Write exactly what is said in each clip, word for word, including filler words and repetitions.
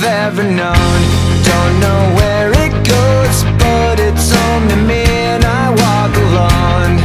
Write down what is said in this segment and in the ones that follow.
I've ever known. Don't know where it goes, but it's home to me, and I walk alone.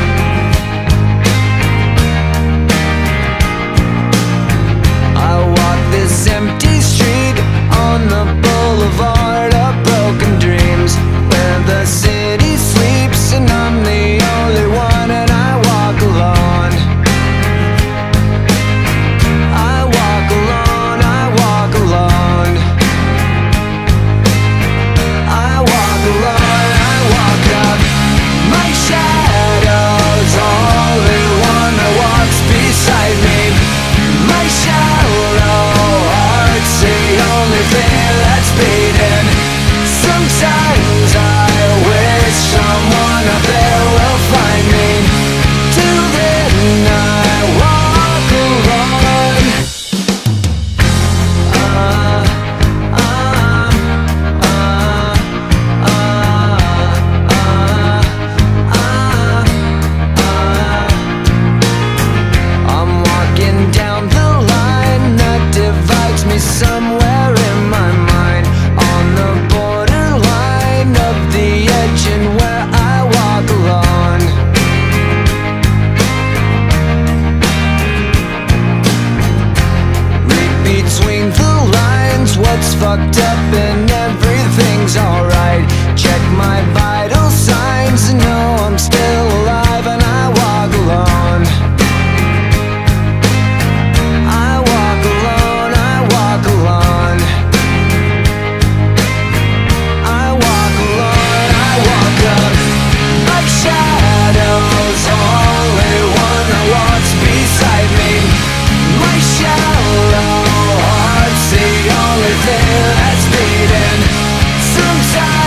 I walk this empty street on the boulevard of broken dreams, where the city sleeps and I'm the only one, and I walk alone. I walk alone, I walk alone. I walk alone, I walk up. My shadow's only one that walks beside me. My shallow heart's the only thing that's beating. Sometimes I wish someone up there will find me. Till then I walk alone. Uh, uh, uh, uh, uh, uh, uh. I'm walking down the line that divides me somewhere in my mind, on the borderline of the edge and where I walk alone. Read between the lines what's fucked up and everything's alright. Check my vital signs and know I'm still alive, and I walk alone. I walk alone, I walk alone. I walk alone, I walk up. My shadow's only one that walks beside me. My shallow heart's the only thing that's beating. Sometimes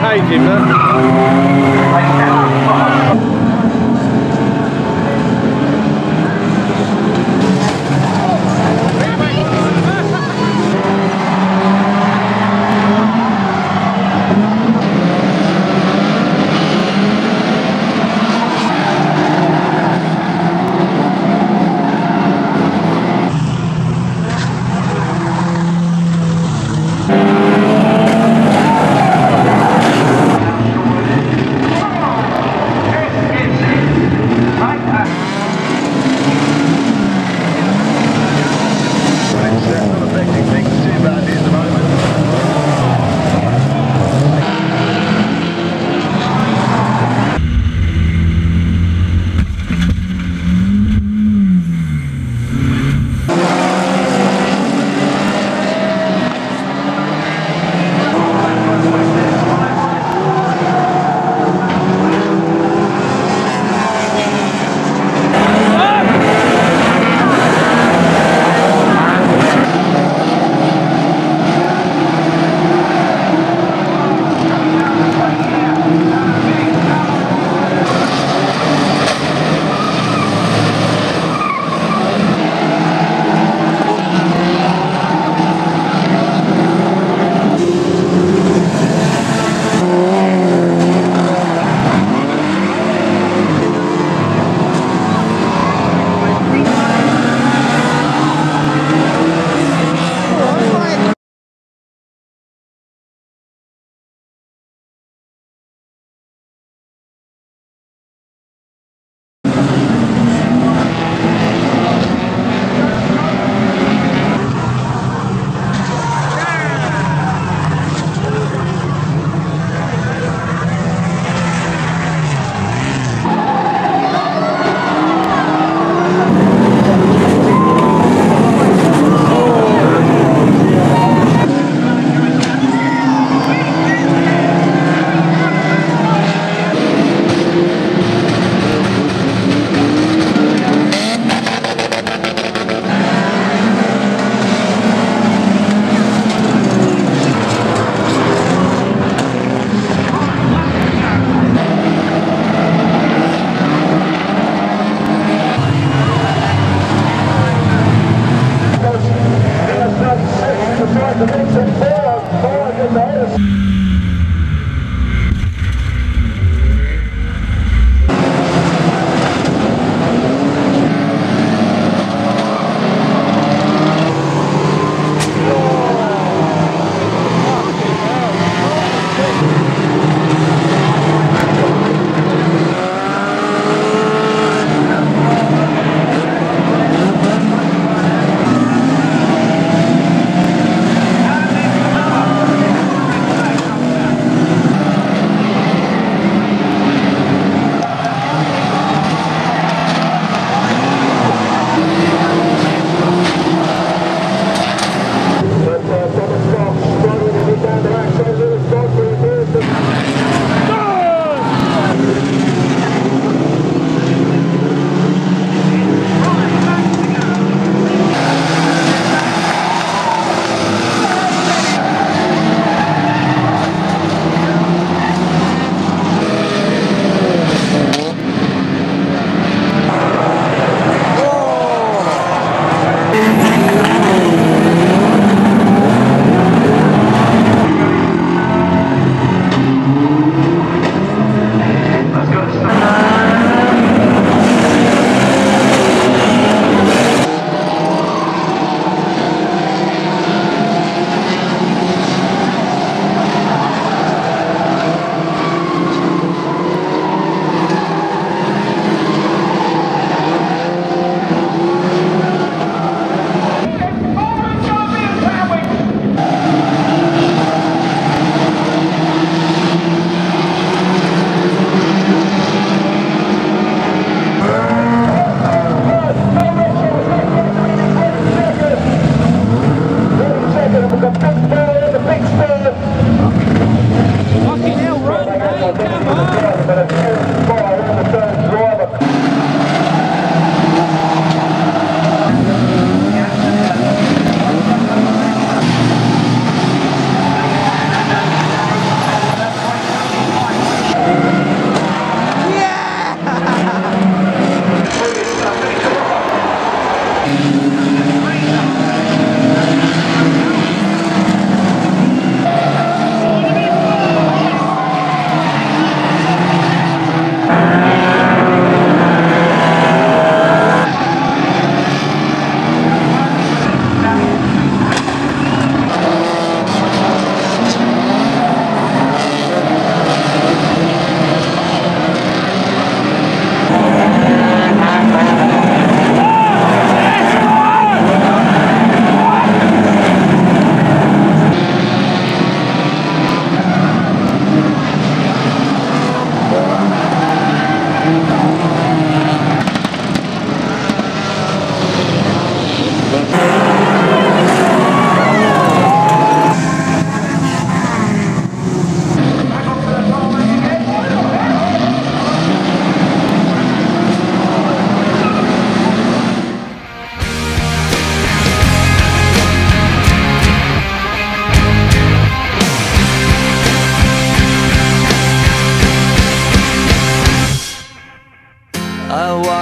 page him, look.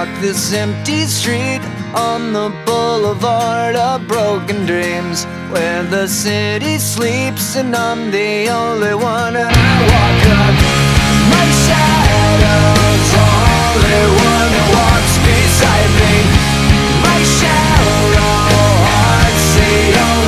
walk this empty street on the boulevard of broken dreams, where the city sleeps and I'm the only one. And I walk up, my shadow's only one that walks beside me. My shallow heart's the only